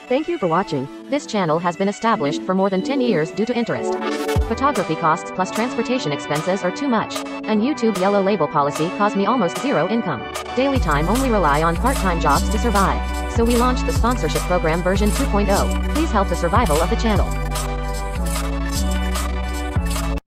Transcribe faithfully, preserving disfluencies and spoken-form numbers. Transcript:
Thank you for watching. This channel has been established for more than ten years due to interest. Photography costs plus transportation expenses are too much. And YouTube yellow label policy caused me almost zero income. Daily time only rely on part-time jobs to survive. So we launched the sponsorship program version two point oh. Please help the survival of the channel.